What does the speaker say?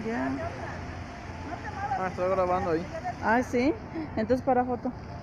Ya. Ah, estoy grabando ahí. Ah, sí. Entonces para foto.